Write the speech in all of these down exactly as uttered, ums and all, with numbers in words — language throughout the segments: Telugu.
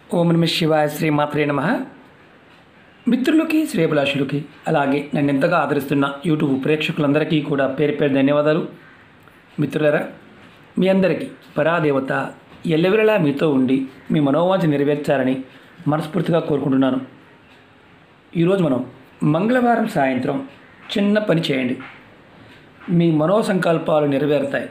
ఓం నమః శివాయ శ్రీమాత్రే నమః. మిత్రులకి శ్రేయభిలాషులకి అలాగే నన్ను ఎంతగా ఆదరిస్తున్న యూట్యూబ్ ప్రేక్షకులందరికీ కూడా పేరు పేరు ధన్యవాదాలు. మిత్రులారా, మీ అందరికీ పరాదేవత ఎల్లవెల్లలా మీతో ఉండి మీ మనోవాంఛ నెరవేర్చాలని మనస్ఫూర్తిగా కోరుకుంటున్నాను. ఈరోజు మనం మంగళవారం సాయంత్రం చిన్న పని చేయండి. మీ మనోసంకల్పాలు నెరవేరుతాయి.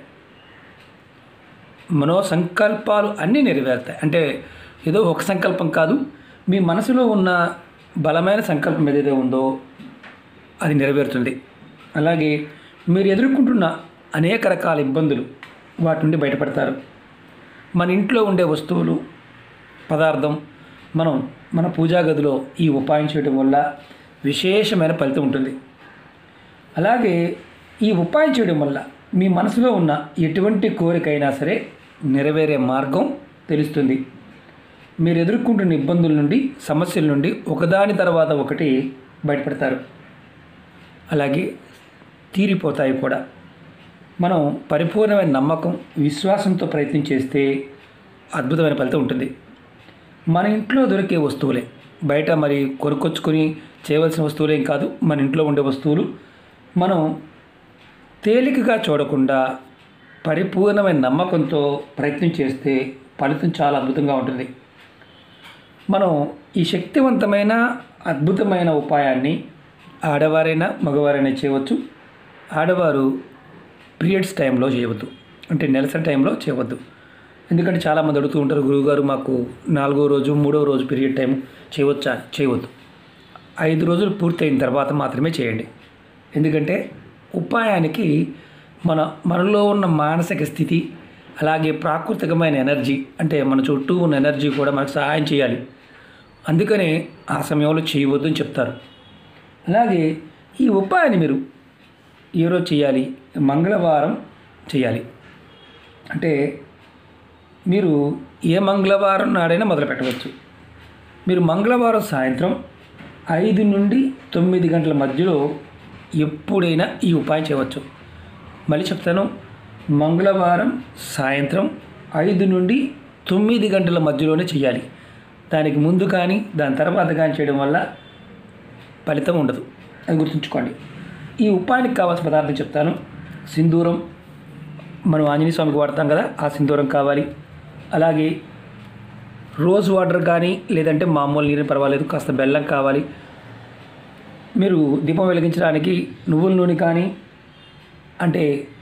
మనోసంకల్పాలు అన్నీ నెరవేరుతాయి. అంటే ఏదో ఒక సంకల్పం కాదు, మీ మనసులో ఉన్న బలమైన సంకల్పం ఏదైతే ఉందో అది నెరవేరుతుంది. అలాగే మీరు ఎదుర్కొంటున్న అనేక రకాల ఇబ్బందులు వాటి నుండి బయటపడతారు. మన ఇంట్లో ఉండే వస్తువులు, పదార్థం మనం మన పూజా గదిలో ఈ ఉపాయం చేయడం వల్ల విశేషమైన ఫలితం ఉంటుంది. అలాగే ఈ ఉపాయం చేయడం వల్ల మీ మనసులో ఉన్న ఎటువంటి కోరికైనా సరే నెరవేరే మార్గం తెలుస్తుంది. మీరు ఎదుర్కొంటున్న ఇబ్బందుల నుండి, సమస్యల నుండి ఒకదాని తర్వాత ఒకటి బయటపడతారు. అలాగే తీరిపోతాయి కూడా. మనం పరిపూర్ణమైన నమ్మకం, విశ్వాసంతో ప్రయత్నం చేస్తే అద్భుతమైన ఫలితం ఉంటుంది. మన ఇంట్లో దొరికే వస్తువులే, బయట మరి కొనుక్కొచ్చుకొని చేయవలసిన వస్తువులేం కాదు. మన ఇంట్లో ఉండే వస్తువులు మనం తేలికగా చూడకుండా పరిపూర్ణమైన నమ్మకంతో ప్రయత్నం చేస్తే ఫలితం చాలా అద్భుతంగా ఉంటుంది. మనం ఈ శక్తివంతమైన అద్భుతమైన ఉపాయాన్ని ఆడవారైనా మగవారైనా చేయవచ్చు. ఆడవారు పీరియడ్స్ టైంలో చేయవద్దు, అంటే నెలసరి టైంలో చేయవద్దు. ఎందుకంటే చాలామంది అడుగుతూ ఉంటారు, గురువుగారు మాకు నాలుగో రోజు మూడో రోజు పీరియడ్ టైం చేయవచ్చా? చేయవద్దు. ఐదు రోజులు పూర్తయిన తర్వాత మాత్రమే చేయండి. ఎందుకంటే ఉపాయానికి మన మనలో ఉన్న మానసిక స్థితి, అలాగే ప్రాకృతికమైన ఎనర్జీ, అంటే మన చుట్టూ ఉన్న ఎనర్జీ కూడా మనకు సహాయం చేయాలి. అందుకనే ఆ సమయంలో చేయవద్దు అని చెప్తారు. అలాగే ఈ ఉపాయాన్ని మీరు ఏ రోజు చేయాలి? మంగళవారం చేయాలి. అంటే మీరు ఏ మంగళవారం నాడైనా మొదలు పెట్టవచ్చు. మీరు మంగళవారం సాయంత్రం ఐదు నుండి తొమ్మిది గంటల మధ్యలో ఎప్పుడైనా ఈ ఉపాయం చేయవచ్చు. మళ్ళీ చెప్తాను, మంగళవారం సాయంత్రం ఐదు నుండి తొమ్మిది గంటల మధ్యలోనే చేయాలి. దానికి ముందు కానీ దాని తర్వాత కానీ చేయడం వల్ల ఫలితం ఉండదు, అది గుర్తుంచుకోండి. ఈ ఉపాయానికి కావాల్సిన పదార్థం చెప్తాను. సింధూరం, మనం ఆంజనేయ స్వామికి వాడతాం కదా, ఆ సింధూరం కావాలి. అలాగే రోజ్ వాటర్ కానీ లేదంటే మామూలు నీరు పర్వాలేదు, కాస్త బెల్లం కావాలి. మీరు దీపం వెలిగించడానికి నువ్వుల నూనె కానీ, అంటే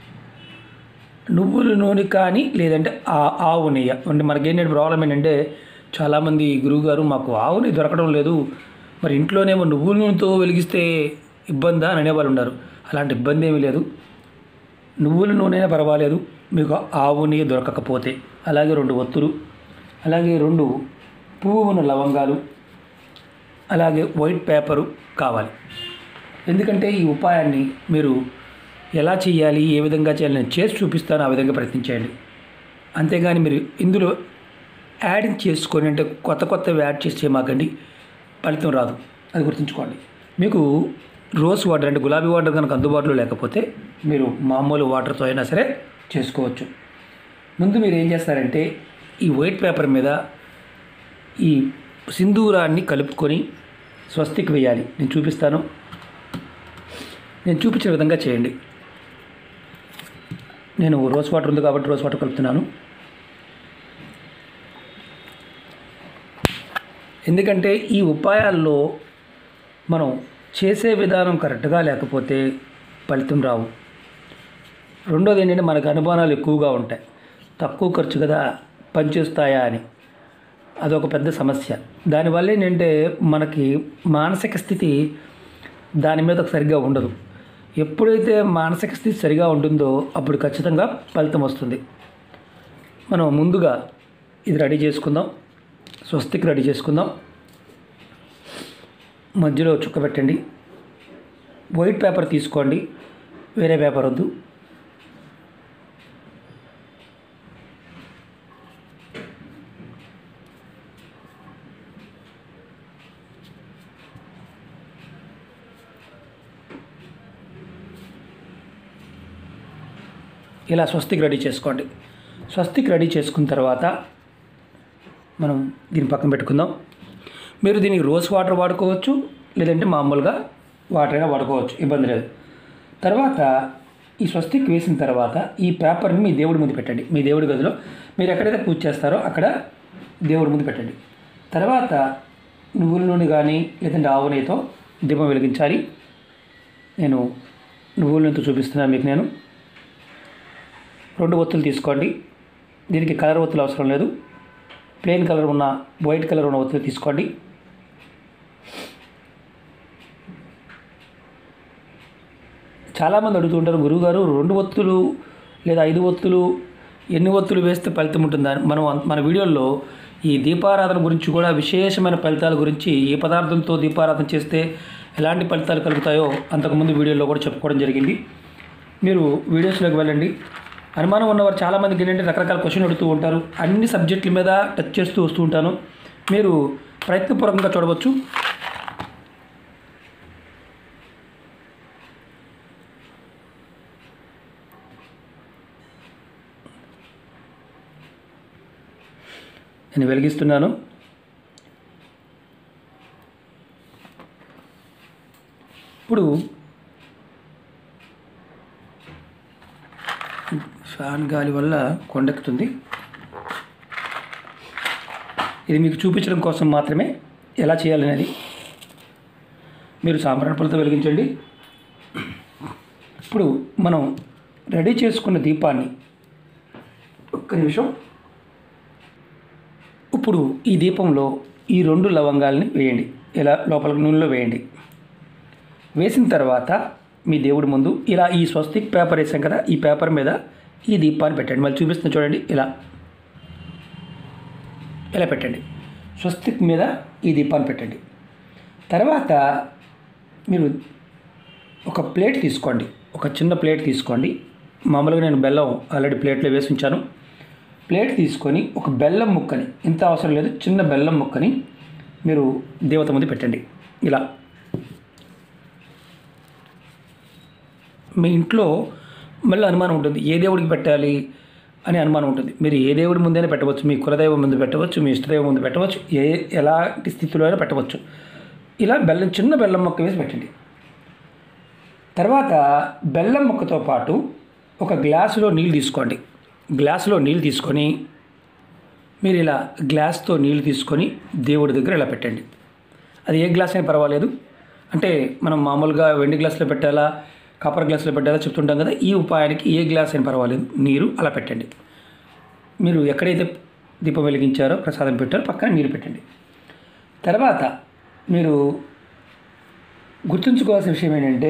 నువ్వుల నూనె కానీ లేదంటే ఆ ఆవు నెయ్యి. అంటే మనకేంటంటే ప్రాబ్లం ఏంటంటే, చాలామంది గురువుగారు మాకు ఆవు నెయ్యి దొరకడం లేదు, మరి ఇంట్లోనేమో నువ్వుల నూనెతో వెలిగిస్తే ఇబ్బందా అని అనేవాళ్ళు ఉన్నారు. అలాంటి ఇబ్బంది ఏమీ లేదు. నువ్వుల నూనె అయినా పర్వాలేదు మీకు ఆవు నెయ్యి దొరకకపోతే. అలాగే రెండు ఒత్తులు, అలాగే రెండు పువ్వు ఉన్న లవంగాలు, అలాగే వైట్ పేపరు కావాలి. ఎందుకంటే ఈ ఉపాయాన్ని మీరు ఎలా చేయాలి, ఏ విధంగా చేయాలి నేను చేసి చూపిస్తాను, ఆ విధంగా ప్రయత్నించండి. అంతేగాని మీరు ఇందులో యాడింగ్ చేసుకొని, అంటే కొత్త కొత్తవి యాడ్ చేసి చేయమాకండి, ఫలితం రాదు, అది గుర్తుంచుకోండి. మీకు రోజ్ వాటర్, అంటే గులాబీ వాటర్ కనుక అందుబాటులో లేకపోతే మీరు మామూలు వాటర్తో అయినా సరే చేసుకోవచ్చు. ముందు మీరు ఏం చేస్తారంటే, ఈ వైట్ పేపర్ మీద ఈ సింధూరాన్ని కలుపుకొని స్వస్తికి వేయాలి. నేను చూపిస్తాను, నేను చూపించిన విధంగా చేయండి. నేను రోజ్ వాటర్ ఉంది కాబట్టి రోజ్ వాటర్ కలుపుతున్నాను. ఎందుకంటే ఈ ఉపాయాల్లో మనం చేసే విధానం కరెక్ట్గా లేకపోతే ఫలితం రావు. రెండోది ఏంటంటే, మనకు అనుమానాలు ఎక్కువగా ఉంటాయి. తక్కువ ఖర్చు కదా, పనిచేస్తాయా అని, అదొక పెద్ద సమస్య. దానివల్ల ఏంటంటే మనకి మానసిక స్థితి దాని మీద సరిగ్గా ఉండదు. ఎప్పుడైతే మానసిక స్థితి సరిగా ఉంటుందో అప్పుడు ఖచ్చితంగా ఫలితం వస్తుంది. మనం ముందుగా ఇది రెడీ చేసుకుందాం. స్వస్తికి రెడీ చేసుకుందాం. మధ్యలో చుక్క పెట్టండి. వైట్ పేపర్ తీసుకోండి, వేరే పేపర్ వద్దు. ఇలా స్వస్తికి రెడీ చేసుకోండి. స్వస్తికి రెడీ చేసుకున్న తర్వాత మనం దీని పక్కన పెట్టుకుందాం. మీరు దీనికి రోజ్ వాటర్ వాడుకోవచ్చు, లేదంటే మామూలుగా వాటర్ అయినా వాడుకోవచ్చు, ఇబ్బంది లేదు. తర్వాత ఈ స్వస్తిక్ వేసిన తర్వాత ఈ పేపర్ని మీ దేవుడి ముందు పెట్టండి. మీ దేవుడి గదిలో మీరు ఎక్కడైతే పూజ చేస్తారో అక్కడ దేవుడి ముందు పెట్టండి. తర్వాత నువ్వుల నూనె కానీ లేదంటే ఆవు నెయ్యితో దీపం వెలిగించాలి. నేను నువ్వుల నూనెతో చూపిస్తున్నాను మీకు. నేను రెండు ఒత్తులు తీసుకోండి. దీనికి కలర్ ఒత్తులు అవసరం లేదు, ప్లెయిన్ కలర్ ఉన్న వైట్ కలర్ ఉన్న ఒత్తులు తీసుకోండి. చాలామంది అడుగుతుంటారు, గురువుగారు రెండు ఒత్తులు లేదా ఐదు ఒత్తులు ఎన్ని ఒత్తులు వేస్తే ఫలితం ఉంటుందని. మనం మన వీడియోల్లో ఈ దీపారాధన గురించి కూడా విశేషమైన ఫలితాల గురించి, ఏ పదార్థంతో దీపారాధన చేస్తే ఎలాంటి ఫలితాలు కలుగుతాయో అంతకుముందు వీడియోలో కూడా చెప్పుకోవడం జరిగింది. మీరు వీడియోస్లోకి వెళ్ళండి. అనుమానం ఉన్నవారు చాలామందికి ఏంటంటే రకరకాల క్వశ్చన్ అడుగుతూ ఉంటారు. అన్ని సబ్జెక్టుల మీద టచ్ చేస్తూ వస్తూ ఉంటాను. మీరు ప్రయత్నపూర్వకంగా చూడవచ్చు. నేను వెలిగిస్తున్నాను. ఇప్పుడు ఫ్యాన్ గాలి వల్ల కొండెక్కుతుంది. ఇది మీకు చూపించడం కోసం మాత్రమే ఎలా చేయాలనేది. మీరు సాంబ్రాణి పొలతో వెలిగించండి. ఇప్పుడు మనం రెడీ చేసుకున్న దీపాన్ని ఒక్క నిమిషం. ఇప్పుడు ఈ దీపంలో ఈ రెండు లవంగాల్ని వేయండి. ఇలా లోపల నూనెలో వేయండి. వేసిన తర్వాత మీ దేవుడి ముందు ఇలా ఈ స్వస్తిక్ పేపర్ వేసాం కదా, ఈ పేపర్ మీద ఈ దీపాన్ని పెట్టండి. మళ్ళీ చూపిస్తున్నా చూడండి. ఇలా ఇలా పెట్టండి. స్వస్తిక్ మీద ఈ దీపాన్ని పెట్టండి. తర్వాత మీరు ఒక ప్లేట్ తీసుకోండి. ఒక చిన్న ప్లేట్ తీసుకోండి. మామూలుగా నేను బెల్లం ఆల్రెడీ ప్లేట్లో వేసి ఉంచాను. ప్లేట్ తీసుకొని ఒక బెల్లం ముక్కని, ఇంత అవసరం లేదు, చిన్న బెల్లం ముక్కని మీరు దేవత ముందు పెట్టండి. ఇలా మీ ఇంట్లో మళ్ళీ అనుమానం ఉంటుంది, ఏ దేవుడికి పెట్టాలి అని అనుమానం ఉంటుంది. మీరు ఏ దేవుడి ముందైనా పెట్టవచ్చు. మీ కులదైవం ముందు పెట్టవచ్చు, మీ ఇష్టదైవం ముందు పెట్టవచ్చు, ఏ ఎలాంటి స్థితిలో అయినా పెట్టవచ్చు. ఇలా బెల్లం, చిన్న బెల్లం ముక్క వేసి పెట్టండి. తర్వాత బెల్లం ముక్కతో పాటు ఒక గ్లాసులో నీళ్ళు తీసుకోండి. గ్లాసులో నీళ్ళు తీసుకొని మీరు ఇలా గ్లాస్తో నీళ్ళు తీసుకొని దేవుడి దగ్గర ఇలా పెట్టండి. అది ఏ గ్లాస్ అయినా పర్వాలేదు. అంటే మనం మామూలుగా వెండి గ్లాసులో పెట్టాలా, కాపర్ గ్లాసులో పెట్టాలా చెప్తుంటాం కదా, ఈ ఉపాయానికి ఏ గ్లాస్ అయినా పర్వాలేదు, నీరు అలా పెట్టండి. మీరు ఎక్కడైతే దీపం వెలిగించారో, ప్రసాదం పెట్టారో పక్కన నీరు పెట్టండి. తర్వాత మీరు గుర్తుంచుకోవాల్సిన విషయం ఏంటంటే,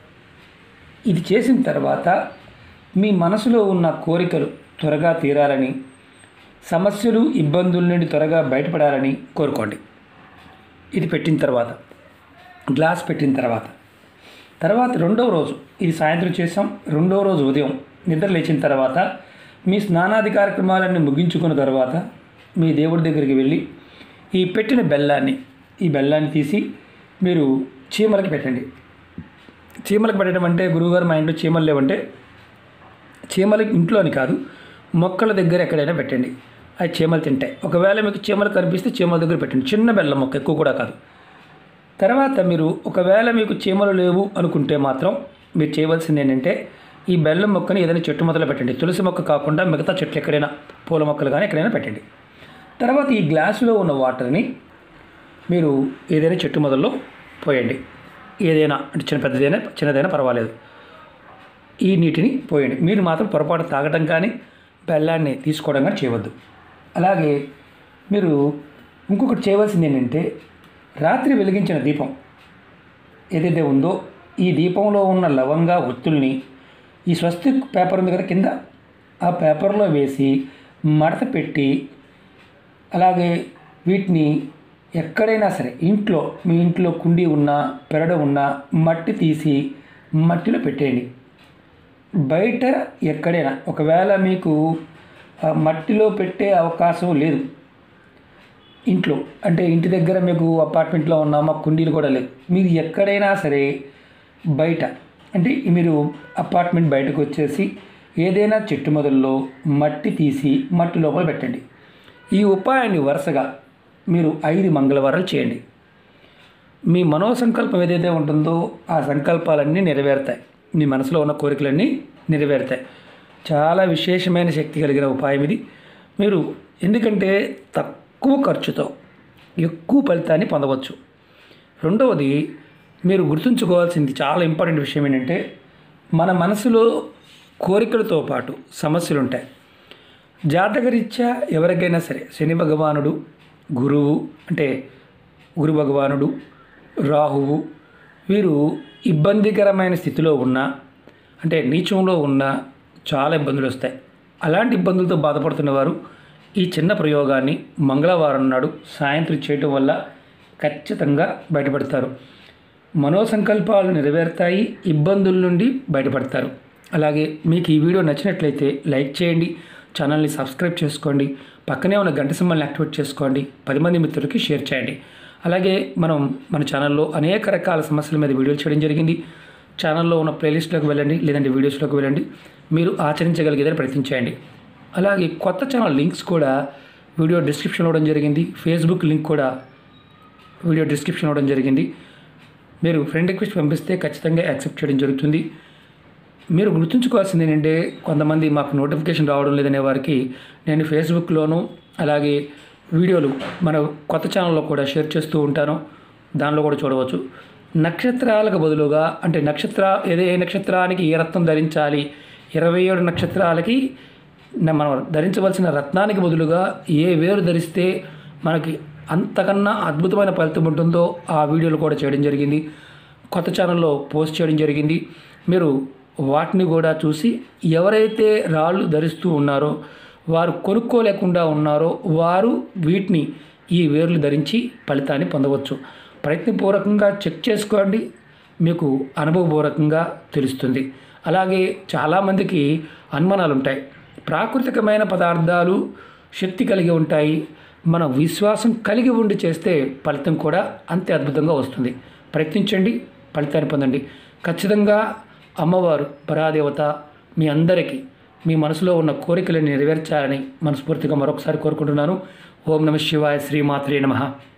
ఇది చేసిన తర్వాత మీ మనసులో ఉన్న కోరికలు త్వరగా తీరాలని, సమస్యలు ఇబ్బందుల నుండి త్వరగా బయటపడాలని కోరుకోండి. ఇది పెట్టిన తర్వాత, గ్లాస్ పెట్టిన తర్వాత తర్వాత రెండవ రోజు, ఇది సాయంత్రం చేసాం, రెండవ రోజు ఉదయం నిద్ర లేచిన తర్వాత మీ స్నానాది కార్యక్రమాలన్నీ ముగించుకున్న తర్వాత మీ దేవుడి దగ్గరికి వెళ్ళి ఈ పెట్టిన బెల్లాన్ని ఈ బెల్లాన్ని తీసి మీరు చీమలకి పెట్టండి. చీమలకు పెట్టడం అంటే, గురువుగారు మా ఇంట్లో చీమలు లేవంటే, చీమలకి ఇంట్లో అని కాదు, మొక్కల దగ్గర ఎక్కడైనా పెట్టండి. అవి చీమలు తింటాయి. ఒకవేళ మీకు చీమలు కనిపిస్తే చీమల దగ్గర పెట్టండి. చిన్న బెల్లం మొక్క, ఎక్కువ కూడా కాదు. తర్వాత మీరు ఒకవేళ మీకు చీమలు లేవు అనుకుంటే మాత్రం మీరు చేయవలసింది ఏంటంటే, ఈ బెల్లం మొక్కని ఏదైనా చెట్టు మొదలు పెట్టండి. తులసి మొక్క కాకుండా మిగతా చెట్లు ఎక్కడైనా, పూల మొక్కలు కానీ ఎక్కడైనా పెట్టండి. తర్వాత ఈ గ్లాసులో ఉన్న వాటర్ని మీరు ఏదైనా చెట్టు మొదల్లో పోయండి. ఏదైనా అంటే చిన్న పెద్దదైనా చిన్నదైనా పర్వాలేదు. ఈ నీటిని పోయండి. మీరు మాత్రం పొరపాటు తాగడం కానీ బెల్లాన్ని తీసుకోవడం కానీ చేయవద్దు. అలాగే మీరు ఇంకొకటి చేయవలసింది ఏంటంటే, రాత్రి వెలిగించిన దీపం ఏదైతే ఉందో ఈ దీపంలో ఉన్న లవంగా ఒత్తుల్ని ఈ స్వస్తిక్ పేపర్ ఉంది కదా కింద, ఆ పేపర్లో వేసి మడత పెట్టి, అలాగే వీటిని ఎక్కడైనా సరే ఇంట్లో, మీ ఇంట్లో కుండీ ఉన్నా పెరడ ఉన్నా మట్టి తీసి మట్టిలో పెట్టేయండి. బయట ఎక్కడైనా ఒకవేళ మీకు మట్టిలో పెట్టే అవకాశం లేదు ఇంట్లో, అంటే ఇంటి దగ్గర మీకు అపార్ట్మెంట్లో ఉన్న మా కుండీలు కూడా లేదు, మీరు ఎక్కడైనా సరే బయట, అంటే మీరు అపార్ట్మెంట్ బయటకు వచ్చేసి ఏదైనా చెట్టు మొదల్లో మట్టి తీసి మట్టి లోపల పెట్టండి. ఈ ఉపాయాన్ని వరుసగా మీరు ఐదు మంగళవారాలు చేయండి. మీ మనోసంకల్పం ఏదైతే ఉంటుందో ఆ సంకల్పాలన్నీ నెరవేరుతాయి. మీ మనసులో ఉన్న కోరికలన్నీ నెరవేరుతాయి. చాలా విశేషమైన శక్తి కలిగిన ఉపాయం ఇది. మీరు ఎందుకంటే తక్కువ ఖర్చుతో ఎక్కువ ఫలితాన్ని పొందవచ్చు. రెండవది, మీరు గుర్తుంచుకోవాల్సింది చాలా ఇంపార్టెంట్ విషయం ఏంటంటే, మన మనసులో కోరికలతో పాటు సమస్యలు ఉంటాయి. జాతకరీత్యా ఎవరికైనా సరే శని భగవానుడు, గురువు అంటే గురు భగవానుడు, రాహువు వీరు ఇబ్బందికరమైన స్థితిలో ఉన్నా అంటే నీచంలో ఉన్నా చాలా ఇబ్బందులు వస్తాయి. అలాంటి ఇబ్బందులతో బాధపడుతున్న వారు ఈ చిన్న ప్రయోగాన్ని మంగళవారం నాడు సాయంత్రం చేయటం వల్ల ఖచ్చితంగా బయటపడతారు. మనోసంకల్పాలు నెరవేరుతాయి, ఇబ్బందుల నుండి బయటపడతారు. అలాగే మీకు ఈ వీడియో నచ్చినట్లయితే లైక్ చేయండి, ఛానల్ని సబ్స్క్రైబ్ చేసుకోండి, పక్కనే ఉన్న గంట సింబల్ని యాక్టివేట్ చేసుకోండి, పది మంది మిత్రులకి షేర్ చేయండి. అలాగే మనం మన ఛానల్లో అనేక రకాల సమస్యల మీద వీడియోలు చేయడం జరిగింది. ఛానల్లో ఉన్న ప్లేలిస్ట్లోకి వెళ్ళండి, లేదంటే వీడియోస్లోకి వెళ్ళండి, మీరు ఆచరించగలిగేదని ప్రయత్నించండి. అలాగే కొత్త ఛానల్ లింక్స్ కూడా వీడియో డిస్క్రిప్షన్ ఇవ్వడం జరిగింది. ఫేస్బుక్ లింక్ కూడా వీడియో డిస్క్రిప్షన్ ఇవ్వడం జరిగింది. మీరు ఫ్రెండ్ రిక్వెస్ట్ పంపిస్తే ఖచ్చితంగా యాక్సెప్ట్ చేయడం జరుగుతుంది. మీరు గుర్తుంచుకోవాల్సింది ఏంటంటే, కొంతమంది మాకు నోటిఫికేషన్ రావడం లేదనే వారికి నేను ఫేస్బుక్లోను అలాగే వీడియోలు మన కొత్త ఛానల్లో కూడా షేర్ చేస్తూ ఉంటాను. దానిలో కూడా చూడవచ్చు. నక్షత్రాలకు బదులుగా అంటే నక్షత్ర ఏదే ఏ నక్షత్రానికి ఏ రత్నం ధరించాలి, ఇరవై ఏడు నక్షత్రాలకి మనం ధరించవలసిన రత్నానికి బదులుగా ఏ వేరు ధరిస్తే మనకి అంతకన్నా అద్భుతమైన ఫలితం ఉంటుందో ఆ వీడియోలు కూడా చేయడం జరిగింది. కొత్త ఛానల్లో పోస్ట్ చేయడం జరిగింది. మీరు వాటిని కూడా చూసి ఎవరైతే రాళ్ళు ధరిస్తూ ఉన్నారో, వారు కొనుక్కోలేకుండా ఉన్నారో వారు వీటిని ఈ వేర్లు ధరించి ఫలితాన్ని పొందవచ్చు. ప్రయత్నపూర్వకంగా చెక్ చేసుకోండి, మీకు అనుభవపూర్వకంగా తెలుస్తుంది. అలాగే చాలామందికి అనుమానాలు ఉంటాయి. ప్రాకృతికమైన పదార్థాలు శక్తి కలిగి ఉంటాయి, మన విశ్వాసం కలిగి ఉండి చేస్తే ఫలితం కూడా అంతే అద్భుతంగా వస్తుంది. ప్రయత్నించండి, ఫలితాన్ని పొందండి. ఖచ్చితంగా అమ్మవారు పరాదేవత మీ అందరికీ మీ మనసులో ఉన్న కోరికలను నెరవేర్చాలని మనస్ఫూర్తిగా మరొకసారి కోరుకుంటున్నాను. ఓం నమః శివాయ, శ్రీమాత్రే నమః.